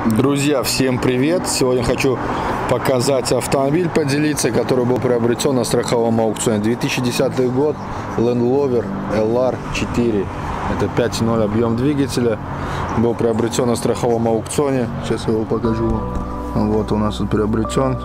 Друзья, всем привет! Сегодня хочу показать автомобиль, поделиться, который был приобретен на страховом аукционе. 2010 год, Land Rover LR4. Это 5.0 объем двигателя. Был приобретен на страховом аукционе. Сейчас я его покажу. Вот у нас тут приобретен.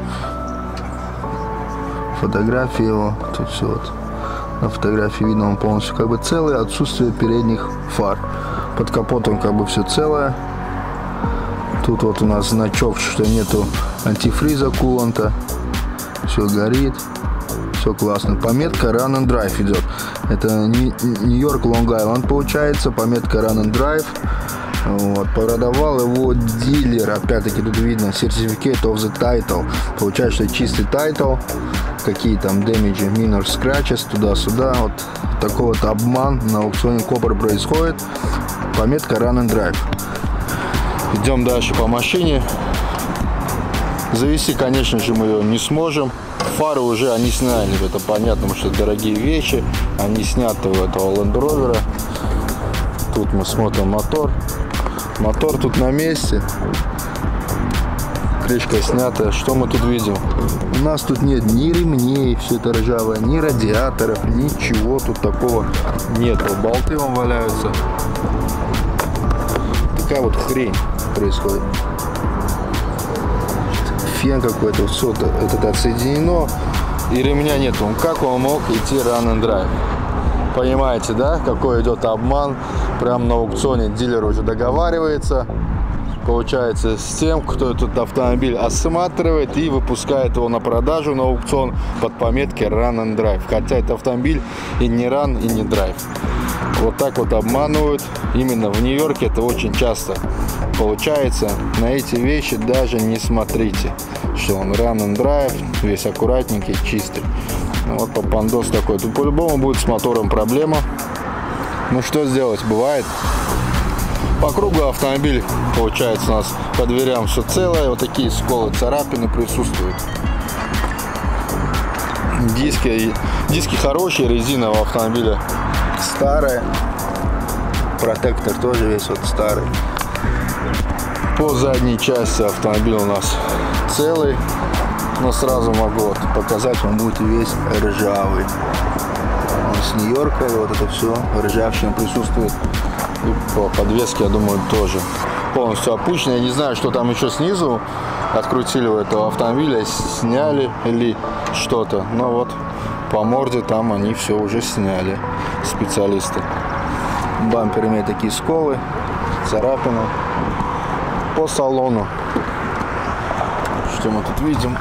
Фотографии его. Тут все вот. На фотографии видно, он полностью как бы целый. Отсутствие передних фар. Под капотом как бы все целое. Тут вот у нас значок, что нету антифриза, куланта. Все горит. Все классно. Пометка Run and Drive идет. Это Нью-Йорк, Лонг-Айленд получается. Пометка Run and Drive. Вот. Продавал его дилер. Опять-таки тут видно Certificate of the Title. Получается, что чистый тайтл. Какие там damage, minor scratches, туда-сюда. Вот такой вот обман на аукционе Копр происходит. Пометка Run and Drive. Идем дальше по машине. Завести, конечно же, мы ее не сможем. Фары уже они сняли, это понятно, потому что это дорогие вещи. Они сняты у этого Land Rover. Тут мы смотрим мотор. Мотор тут на месте. Крышка снята. Что мы тут видим? У нас тут нет ни ремней, все это ржавое, ни радиаторов, ничего тут такого нету. Болты вам валяются. Такая вот хрень происходит. Фен какой-то, все это отсоединено, и ремня нет. Как он мог идти Run and Drive? Понимаете, да, какой идет обман? Прямо на аукционе дилер уже договаривается, получается, с тем, кто этот автомобиль осматривает и выпускает его на продажу на аукцион под пометкой Run and Drive. Хотя это автомобиль и не Run, и не Drive. Вот так вот обманывают. Именно в Нью-Йорке это очень часто получается. На эти вещи даже не смотрите, что он Run and Drive, весь аккуратненький, чистый. Вот попандос такой. Тут по-любому будет с мотором проблема. Ну что сделать, бывает. По кругу автомобиль, получается, у нас по дверям все целое. Вот такие сколы, царапины присутствуют. Диски хорошие, резина у автомобиля старая. Протектор тоже весь вот старый. По задней части автомобиль у нас целый. Но сразу могу вот показать, он будет весь ржавый. Он с Нью-Йорка, вот это все, ржавчина присутствует. И по подвеске, я думаю, тоже полностью опущено. Я не знаю, что там еще снизу открутили у этого автомобиля, сняли или что-то. Но вот по морде там они все уже сняли, специалисты. Бампер имеет такие сколы, царапины. По салону, что мы тут видим?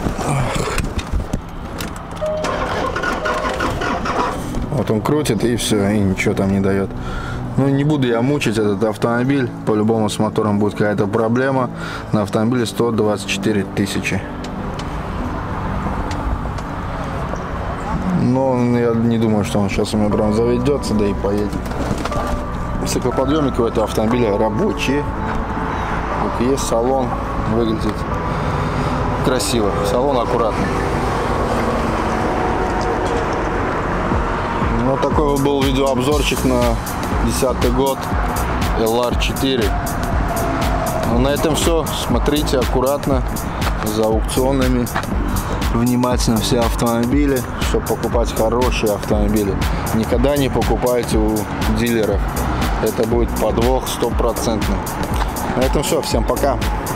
Вот он крутит, и все, и ничего там не дает. Ну, не буду я мучить этот автомобиль. По-любому с мотором будет какая-то проблема. На автомобиле 124 тысячи. Но я не думаю, что он сейчас у меня прям заведется, да и поедет. Стеклоподъемники у этого автомобиля рабочие. Вот есть салон, выглядит красиво. Салон аккуратный. Вот такой вот был видеообзорчик на 2010 год LR4. Ну, на этом все. Смотрите аккуратно за аукционами. Внимательно все автомобили, чтобы покупать хорошие автомобили. Никогда не покупайте у дилеров. Это будет подвох 100%. На этом все. Всем пока.